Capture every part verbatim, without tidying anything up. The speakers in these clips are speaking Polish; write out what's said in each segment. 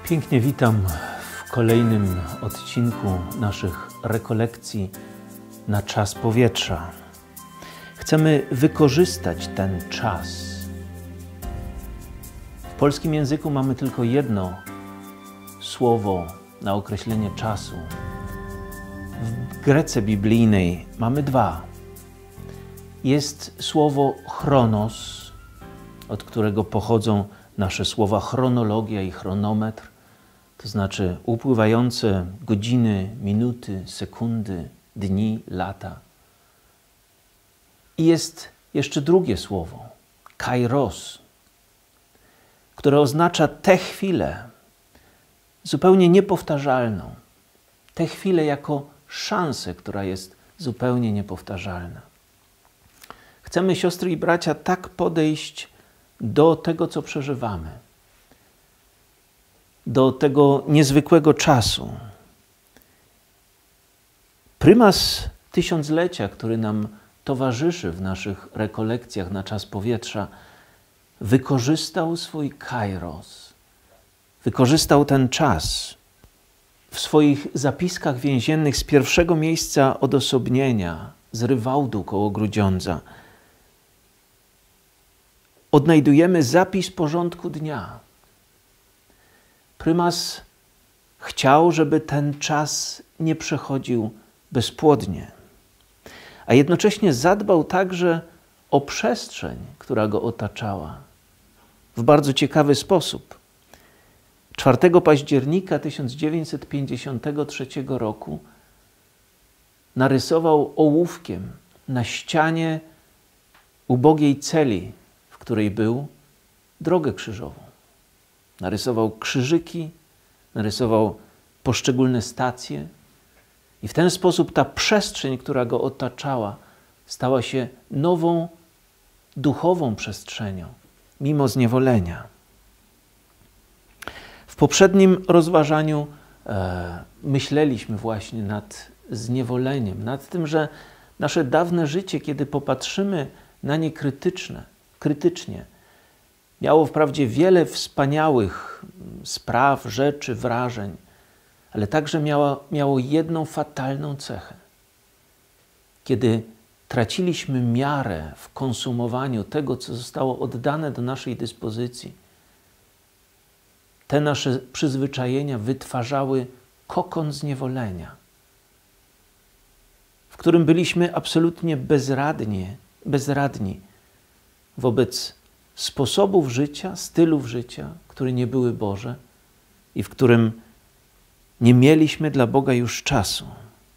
Pięknie witam w kolejnym odcinku naszych rekolekcji na czas powietrza. Chcemy wykorzystać ten czas. W polskim języku mamy tylko jedno słowo na określenie czasu. W Grece biblijnej mamy dwa. Jest słowo chronos, od którego pochodzą nasze słowa chronologia i chronometr, to znaczy upływające godziny, minuty, sekundy, dni, lata. I jest jeszcze drugie słowo, kairos, które oznacza tę chwilę, zupełnie niepowtarzalną. Tę chwilę jako szansę, która jest zupełnie niepowtarzalna. Chcemy, siostry i bracia, tak podejść do tego, co przeżywamy, do tego niezwykłego czasu. Prymas tysiąclecia, który nam towarzyszy w naszych rekolekcjach na czas powietrza, wykorzystał swój kairos, wykorzystał ten czas w swoich zapiskach więziennych z pierwszego miejsca odosobnienia, z Rywałdu koło Grudziądza. Odnajdujemy zapis porządku dnia. Prymas chciał, żeby ten czas nie przechodził bezpłodnie, a jednocześnie zadbał także o przestrzeń, która go otaczała, w bardzo ciekawy sposób. czwartego października tysiąc dziewięćset pięćdziesiątego trzeciego roku narysował ołówkiem na ścianie ubogiej celi, w której był, drogę krzyżową. Narysował krzyżyki, narysował poszczególne stacje i w ten sposób ta przestrzeń, która go otaczała, stała się nową, duchową przestrzenią, mimo zniewolenia. W poprzednim rozważaniu e, myśleliśmy właśnie nad zniewoleniem, nad tym, że nasze dawne życie, kiedy popatrzymy na nie krytyczne, krytycznie, miało wprawdzie wiele wspaniałych spraw, rzeczy, wrażeń, ale także miało, miało jedną fatalną cechę. Kiedy traciliśmy miarę w konsumowaniu tego, co zostało oddane do naszej dyspozycji, te nasze przyzwyczajenia wytwarzały kokon zniewolenia, w którym byliśmy absolutnie bezradni, bezradni wobec sposobów życia, stylów życia, które nie były Boże i w którym nie mieliśmy dla Boga już czasu.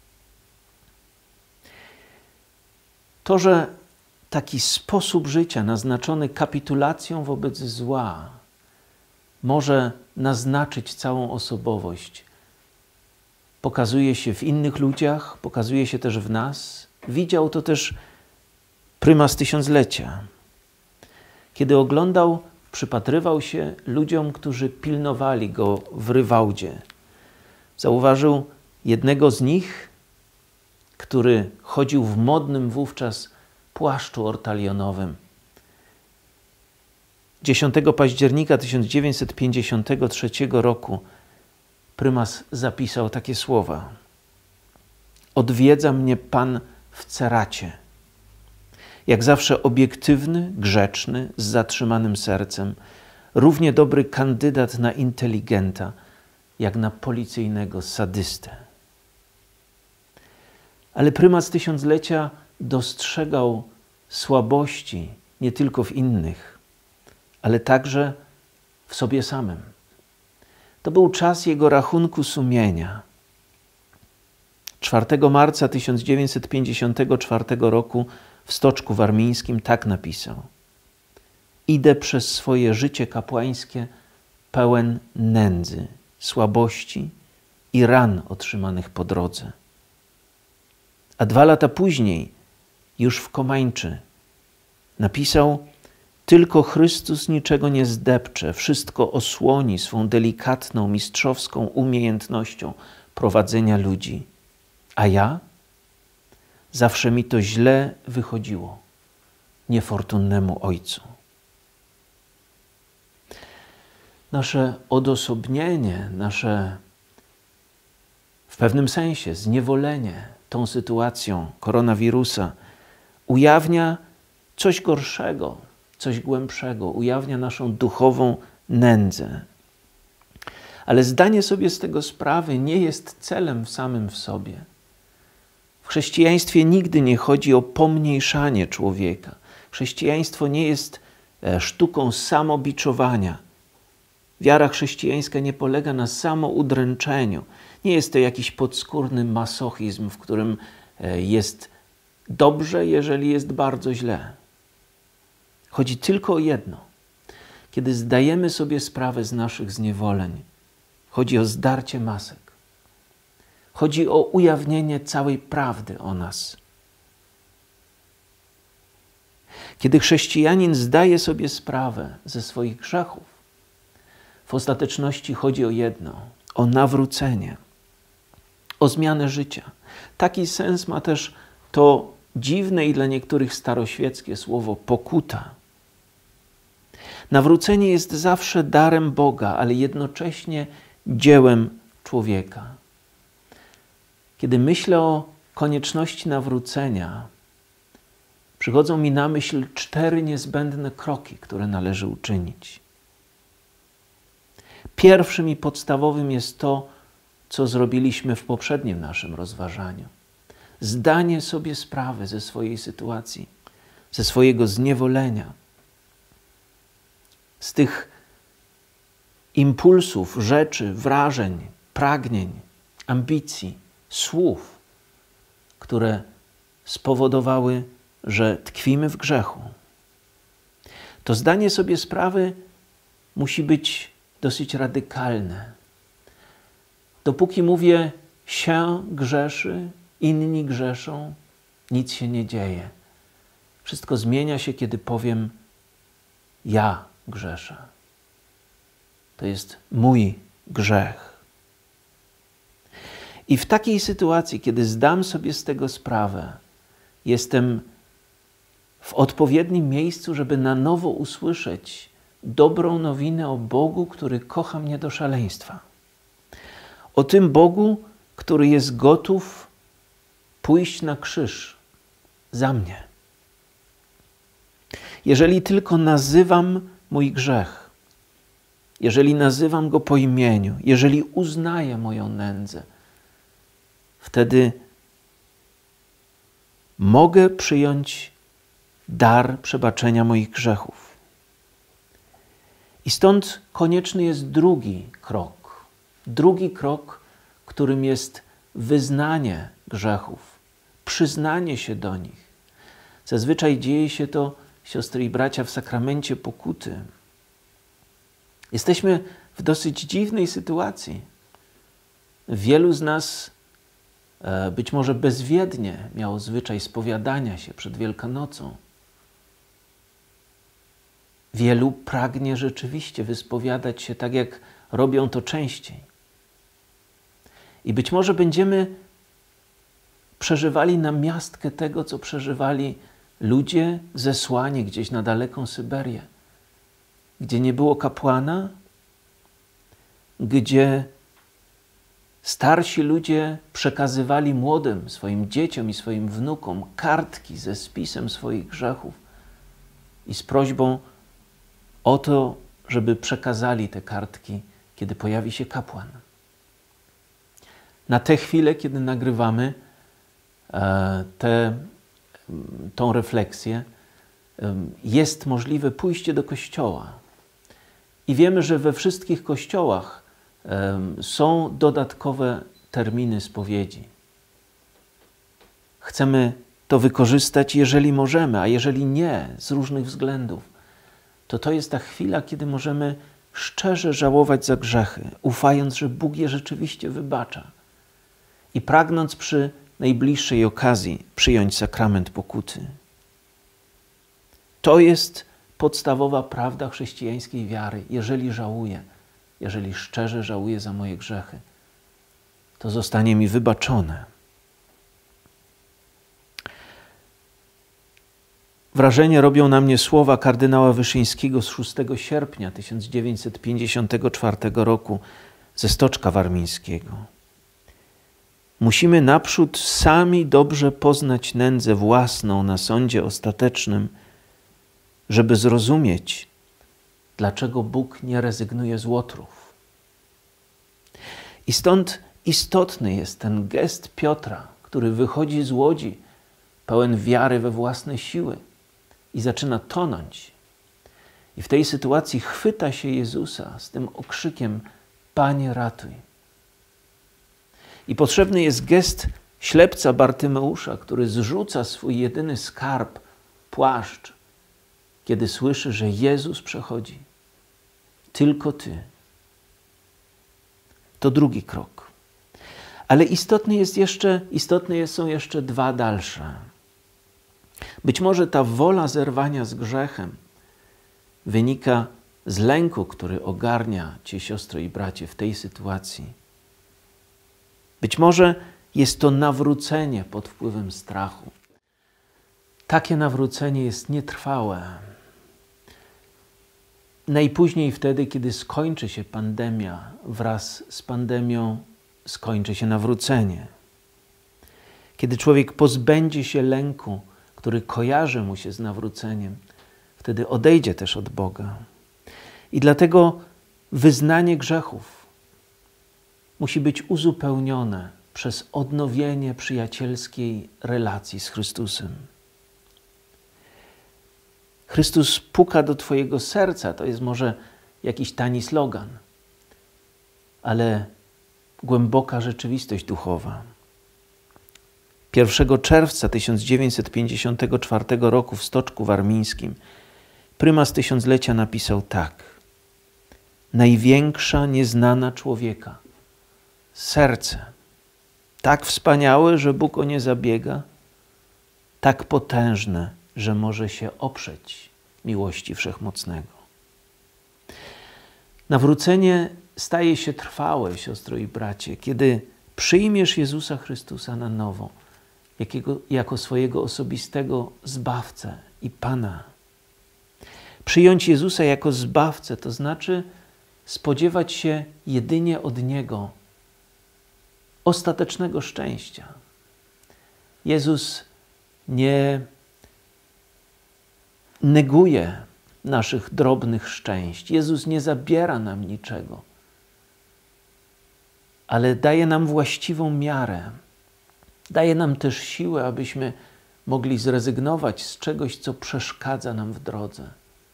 To, że taki sposób życia naznaczony kapitulacją wobec zła może naznaczyć całą osobowość, pokazuje się w innych ludziach, pokazuje się też w nas. Widział to też prymas tysiąclecia. Kiedy oglądał, przypatrywał się ludziom, którzy pilnowali go w Rywałdzie. Zauważył jednego z nich, który chodził w modnym wówczas płaszczu ortalionowym. dziesiątego października tysiąc dziewięćset pięćdziesiątego trzeciego roku prymas zapisał takie słowa: odwiedza mnie Pan w Ceracie. Jak zawsze obiektywny, grzeczny, z zatrzymanym sercem, równie dobry kandydat na inteligenta, jak na policyjnego sadystę. Ale prymas tysiąclecia dostrzegał słabości nie tylko w innych, ale także w sobie samym. To był czas jego rachunku sumienia. czwartego marca tysiąc dziewięćset pięćdziesiątego czwartego roku w Stoczku Warmińskim tak napisał: idę przez swoje życie kapłańskie pełen nędzy, słabości i ran otrzymanych po drodze. A dwa lata później, już w Komańczy, napisał: tylko Chrystus niczego nie zdepcze, wszystko osłoni swą delikatną, mistrzowską umiejętnością prowadzenia ludzi. A ja? Zawsze mi to źle wychodziło, niefortunnemu ojcu. nasze odosobnienie, nasze w pewnym sensie zniewolenie tą sytuacją koronawirusa ujawnia coś gorszego, coś głębszego, ujawnia naszą duchową nędzę. Ale zdanie sobie z tego sprawy nie jest celem w samym w sobie. W chrześcijaństwie nigdy nie chodzi o pomniejszanie człowieka. Chrześcijaństwo nie jest sztuką samobiczowania. Wiara chrześcijańska nie polega na samoudręczeniu. Nie jest to jakiś podskórny masochizm, w którym jest dobrze, jeżeli jest bardzo źle. Chodzi tylko o jedno. Kiedy zdajemy sobie sprawę z naszych zniewoleń, chodzi o zdarcie masek. Chodzi o ujawnienie całej prawdy o nas. Kiedy chrześcijanin zdaje sobie sprawę ze swoich grzechów, w ostateczności chodzi o jedno, o nawrócenie, o zmianę życia. Taki sens ma też to dziwne i dla niektórych staroświeckie słowo pokuta. Nawrócenie jest zawsze darem Boga, ale jednocześnie dziełem człowieka. Kiedy myślę o konieczności nawrócenia, przychodzą mi na myśl cztery niezbędne kroki, które należy uczynić. Pierwszym i podstawowym jest to, co zrobiliśmy w poprzednim naszym rozważaniu. Zdanie sobie sprawy ze swojej sytuacji, ze swojego zniewolenia, z tych impulsów, rzeczy, wrażeń, pragnień, ambicji, słów, które spowodowały, że tkwimy w grzechu. To zdanie sobie sprawy musi być dosyć radykalne. Dopóki mówię, się grzeszy, inni grzeszą, nic się nie dzieje. Wszystko zmienia się, kiedy powiem, ja grzeszę. To jest mój grzech. I w takiej sytuacji, kiedy zdam sobie z tego sprawę, jestem w odpowiednim miejscu, żeby na nowo usłyszeć dobrą nowinę o Bogu, który kocha mnie do szaleństwa. O tym Bogu, który jest gotów pójść na krzyż za mnie. Jeżeli tylko nazywam mój grzech, jeżeli nazywam go po imieniu, jeżeli uznaję moją nędzę, wtedy mogę przyjąć dar przebaczenia moich grzechów. I stąd konieczny jest drugi krok. Drugi krok, którym jest wyznanie grzechów, przyznanie się do nich. Zazwyczaj dzieje się to, siostry i bracia, w sakramencie pokuty. Jesteśmy w dosyć dziwnej sytuacji. Wielu z nas być może bezwiednie miało zwyczaj spowiadania się przed Wielkanocą. Wielu pragnie rzeczywiście wyspowiadać się tak, jak robią to częściej. I być może będziemy przeżywali namiastkę tego, co przeżywali ludzie zesłani gdzieś na daleką Syberię, gdzie nie było kapłana, gdzie starsi ludzie przekazywali młodym, swoim dzieciom i swoim wnukom kartki ze spisem swoich grzechów i z prośbą o to, żeby przekazali te kartki, kiedy pojawi się kapłan. Na tę chwilę, kiedy nagrywamy tę tą refleksję, jest możliwe pójście do kościoła. I wiemy, że we wszystkich kościołach są dodatkowe terminy spowiedzi. Chcemy to wykorzystać, jeżeli możemy, a jeżeli nie, z różnych względów, to to jest ta chwila, kiedy możemy szczerze żałować za grzechy, ufając, że Bóg je rzeczywiście wybacza i pragnąc przy najbliższej okazji przyjąć sakrament pokuty. To jest podstawowa prawda chrześcijańskiej wiary. Jeżeli żałuję, jeżeli szczerze żałuję za moje grzechy, to zostanie mi wybaczone. Wrażenie robią na mnie słowa kardynała Wyszyńskiego z szóstego sierpnia tysiąc dziewięćset pięćdziesiątego czwartego roku ze Stoczka Warmińskiego. Musimy naprzód sami dobrze poznać nędzę własną na sądzie ostatecznym, żeby zrozumieć, dlaczego Bóg nie rezygnuje z łotrów. I stąd istotny jest ten gest Piotra, który wychodzi z łodzi, pełen wiary we własne siły i zaczyna tonąć. I w tej sytuacji chwyta się Jezusa z tym okrzykiem: Panie, ratuj. I potrzebny jest gest ślepca Bartymeusza, który zrzuca swój jedyny skarb, płaszcz, kiedy słyszy, że Jezus przechodzi. Tylko Ty. To drugi krok. Ale istotne jest jeszcze, istotne są jeszcze dwa dalsze. Być może ta wola zerwania z grzechem wynika z lęku, który ogarnia Cię, siostro i bracie, w tej sytuacji. Być może jest to nawrócenie pod wpływem strachu. Takie nawrócenie jest nietrwałe. Najpóźniej wtedy, kiedy skończy się pandemia, wraz z pandemią skończy się nawrócenie. Kiedy człowiek pozbędzie się lęku, który kojarzy mu się z nawróceniem, wtedy odejdzie też od Boga. I dlatego wyznanie grzechów musi być uzupełnione przez odnowienie przyjacielskiej relacji z Chrystusem. Chrystus puka do Twojego serca. To jest może jakiś tani slogan, ale głęboka rzeczywistość duchowa. pierwszego czerwca tysiąc dziewięćset pięćdziesiątego czwartego roku w Stoczku Warmińskim prymas tysiąclecia napisał tak: największa nieznana człowieka, serce, tak wspaniałe, że Bóg o nie zabiega, tak potężne, że może się oprzeć miłości Wszechmocnego. Nawrócenie staje się trwałe, siostro i bracie, kiedy przyjmiesz Jezusa Chrystusa na nowo, jakiego, jako swojego osobistego Zbawcę i Pana. Przyjąć Jezusa jako Zbawcę to znaczy spodziewać się jedynie od Niego ostatecznego szczęścia. Jezus nie neguje naszych drobnych szczęść. Jezus nie zabiera nam niczego, ale daje nam właściwą miarę. Daje nam też siłę, abyśmy mogli zrezygnować z czegoś, co przeszkadza nam w drodze.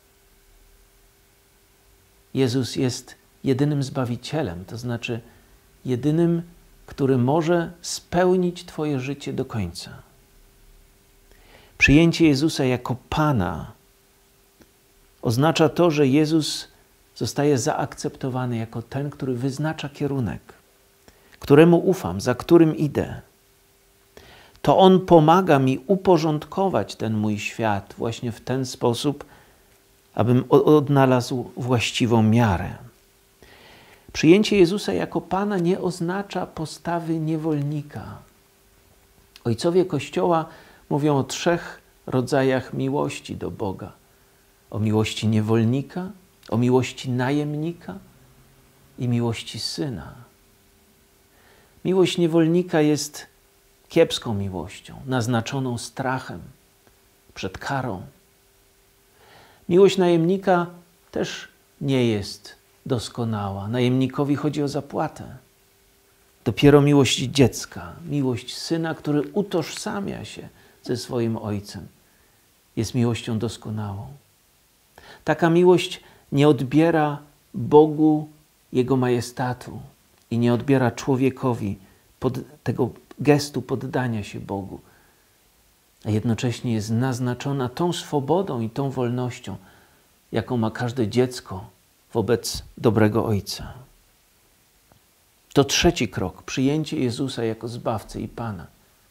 Jezus jest jedynym Zbawicielem, to znaczy jedynym, który może spełnić Twoje życie do końca. Przyjęcie Jezusa jako Pana oznacza to, że Jezus zostaje zaakceptowany jako ten, który wyznacza kierunek, któremu ufam, za którym idę. To On pomaga mi uporządkować ten mój świat właśnie w ten sposób, abym odnalazł właściwą miarę. Przyjęcie Jezusa jako Pana nie oznacza postawy niewolnika. Ojcowie Kościoła mówią o trzech rodzajach miłości do Boga. O miłości niewolnika, o miłości najemnika i miłości syna. Miłość niewolnika jest kiepską miłością, naznaczoną strachem przed karą. Miłość najemnika też nie jest doskonała. Najemnikowi chodzi o zapłatę. Dopiero miłość dziecka, miłość syna, który utożsamia się ze swoim ojcem, jest miłością doskonałą. Taka miłość nie odbiera Bogu Jego majestatu i nie odbiera człowiekowi pod tego gestu poddania się Bogu, a jednocześnie jest naznaczona tą swobodą i tą wolnością, jaką ma każde dziecko wobec dobrego Ojca. To trzeci krok, przyjęcie Jezusa jako Zbawcy i Pana.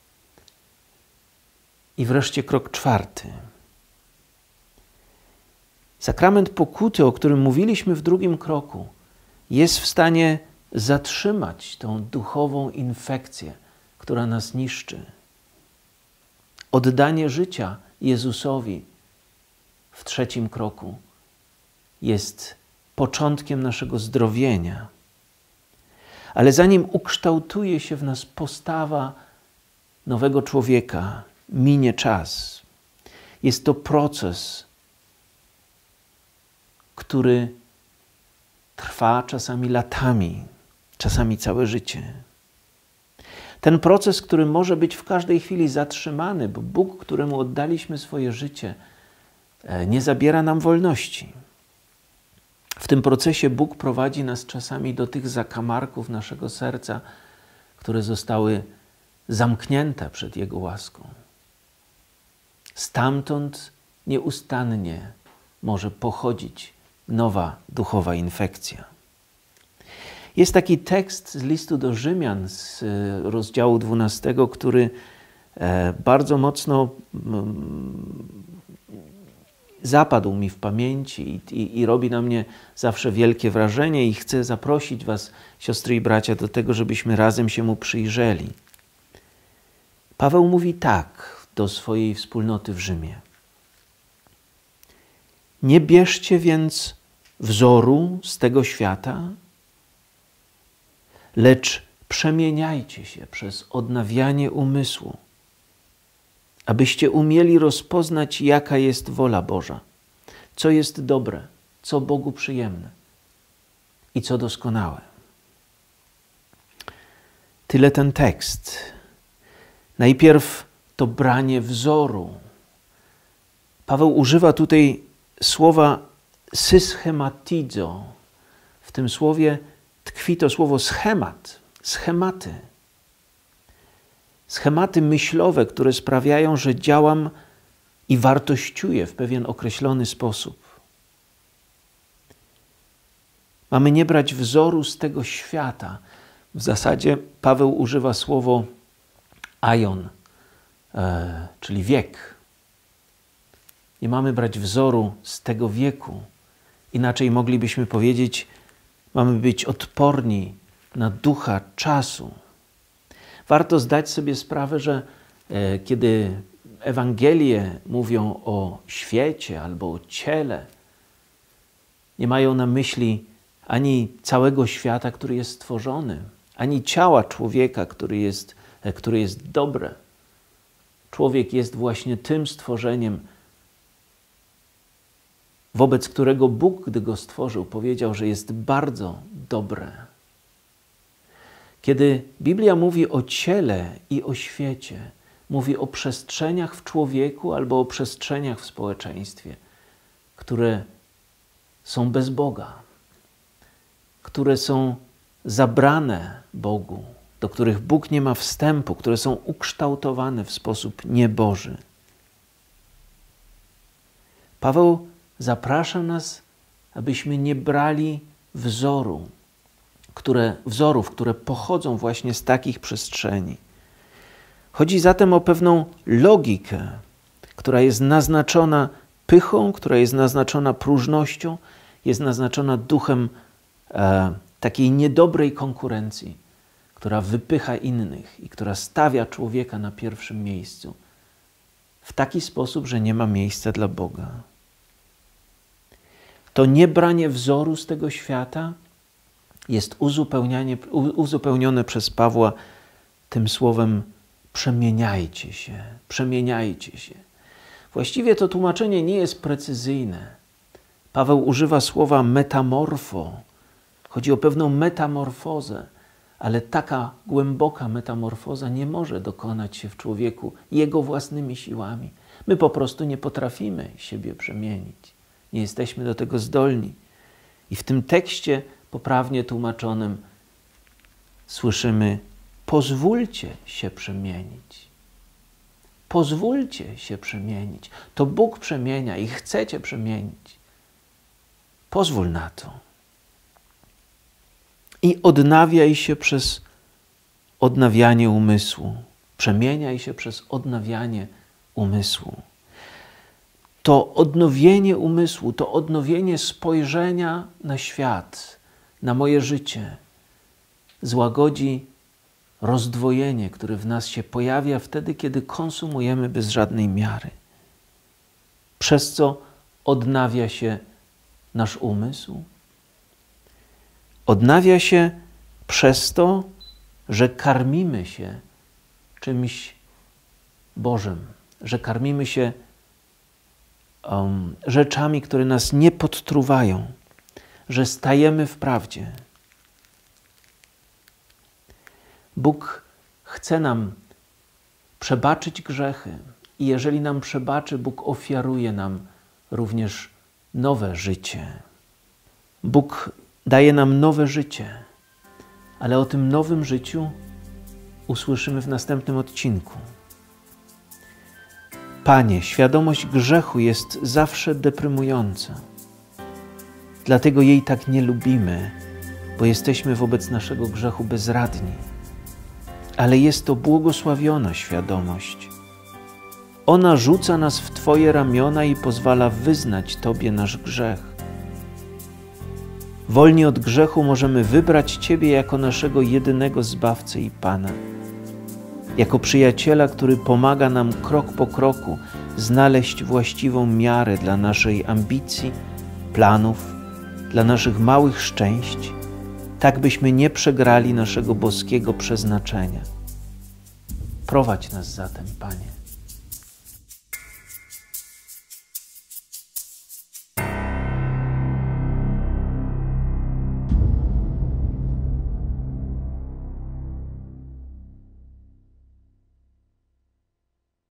I wreszcie krok czwarty. Sakrament pokuty, o którym mówiliśmy w drugim kroku, jest w stanie zatrzymać tą duchową infekcję, która nas niszczy. Oddanie życia Jezusowi w trzecim kroku jest początkiem naszego zdrowienia. Ale zanim ukształtuje się w nas postawa nowego człowieka, minie czas. Jest to proces, który trwa czasami latami, czasami całe życie. Ten proces, który może być w każdej chwili zatrzymany, bo Bóg, któremu oddaliśmy swoje życie, nie zabiera nam wolności. W tym procesie Bóg prowadzi nas czasami do tych zakamarków naszego serca, które zostały zamknięte przed Jego łaską. Stamtąd nieustannie może pochodzić nowa duchowa infekcja. Jest taki tekst z listu do Rzymian z rozdziału dwunastego, który bardzo mocno zapadł mi w pamięci i, i, i robi na mnie zawsze wielkie wrażenie i chcę zaprosić was, siostry i bracia, do tego, żebyśmy razem się mu przyjrzeli. Paweł mówi tak do swojej wspólnoty w Rzymie. Nie bierzcie więc wzoru z tego świata, lecz przemieniajcie się przez odnawianie umysłu, abyście umieli rozpoznać, jaka jest wola Boża, co jest dobre, co Bogu przyjemne i co doskonałe. Tyle ten tekst. Najpierw to branie wzoru. Paweł używa tutaj słowa syschematizo. W tym słowie tkwi to słowo schemat, schematy. Schematy myślowe, które sprawiają, że działam i wartościuję w pewien określony sposób. Mamy nie brać wzoru z tego świata. W zasadzie Paweł używa słowo aion, e, czyli wiek. Nie mamy brać wzoru z tego wieku. Inaczej moglibyśmy powiedzieć, mamy być odporni na ducha czasu. Warto zdać sobie sprawę, że e, kiedy Ewangelie mówią o świecie albo o ciele, nie mają na myśli ani całego świata, który jest stworzony, ani ciała człowieka, który jest, e, który jest dobre. Człowiek jest właśnie tym stworzeniem, wobec którego Bóg, gdy go stworzył, powiedział, że jest bardzo dobre. Kiedy Biblia mówi o ciele i o świecie, mówi o przestrzeniach w człowieku albo o przestrzeniach w społeczeństwie, które są bez Boga, które są zabrane Bogu, do których Bóg nie ma wstępu, które są ukształtowane w sposób nieboży. Paweł zaprasza nas, abyśmy nie brali wzoru, które, wzorów, które pochodzą właśnie z takich przestrzeni. Chodzi zatem o pewną logikę, która jest naznaczona pychą, która jest naznaczona próżnością, jest naznaczona duchem e, takiej niedobrej konkurencji, która wypycha innych i która stawia człowieka na pierwszym miejscu w taki sposób, że nie ma miejsca dla Boga. To niebranie wzoru z tego świata jest uzupełnione przez Pawła tym słowem przemieniajcie się, przemieniajcie się. Właściwie to tłumaczenie nie jest precyzyjne. Paweł używa słowa metamorfo. Chodzi o pewną metamorfozę, ale taka głęboka metamorfoza nie może dokonać się w człowieku jego własnymi siłami. My po prostu nie potrafimy siebie przemienić. Nie jesteśmy do tego zdolni. I w tym tekście poprawnie tłumaczonym słyszymy: pozwólcie się przemienić. Pozwólcie się przemienić. To Bóg przemienia i chce cię przemienić. Pozwól na to. I odnawiaj się przez odnawianie umysłu. Przemieniaj się przez odnawianie umysłu. To odnowienie umysłu, to odnowienie spojrzenia na świat, na moje życie, złagodzi rozdwojenie, które w nas się pojawia wtedy, kiedy konsumujemy bez żadnej miary. Przez co odnawia się nasz umysł? Odnawia się przez to, że karmimy się czymś Bożym, że karmimy się um, rzeczami, które nas nie podtruwają, że stajemy w prawdzie. Bóg chce nam przebaczyć grzechy i jeżeli nam przebaczy, Bóg ofiaruje nam również nowe życie. Bóg daje nam nowe życie, ale o tym nowym życiu usłyszymy w następnym odcinku. Panie, świadomość grzechu jest zawsze deprymująca. Dlatego jej tak nie lubimy, bo jesteśmy wobec naszego grzechu bezradni. Ale jest to błogosławiona świadomość. Ona rzuca nas w Twoje ramiona i pozwala wyznać Tobie nasz grzech. Wolni od grzechu możemy wybrać Ciebie jako naszego jedynego Zbawcę i Pana. Jako przyjaciela, który pomaga nam krok po kroku znaleźć właściwą miarę dla naszej ambicji, planów, dla naszych małych szczęść, tak byśmy nie przegrali naszego boskiego przeznaczenia. Prowadź nas zatem, Panie.